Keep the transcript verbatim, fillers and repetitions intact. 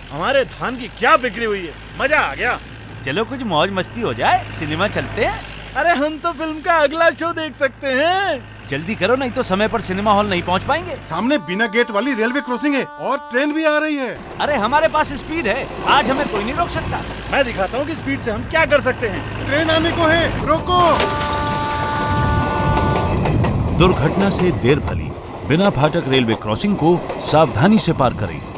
हमारे धान की क्या बिक्री हुई है, मजा आ गया। चलो कुछ मौज मस्ती हो जाए, सिनेमा चलते हैं। अरे हम तो फिल्म का अगला शो देख सकते हैं। जल्दी करो नहीं तो समय पर सिनेमा हॉल नहीं पहुंच पाएंगे। सामने बिना गेट वाली रेलवे क्रॉसिंग है और ट्रेन भी आ रही है। अरे हमारे पास स्पीड है, आज हमें कोई नहीं रोक सकता। मैं दिखाता हूँ कि स्पीड से हम क्या कर सकते हैं। ट्रेन आने को है, रोको। दुर्घटना से देर भली, बिना फाटक रेलवे क्रॉसिंग को सावधानी से पार करें।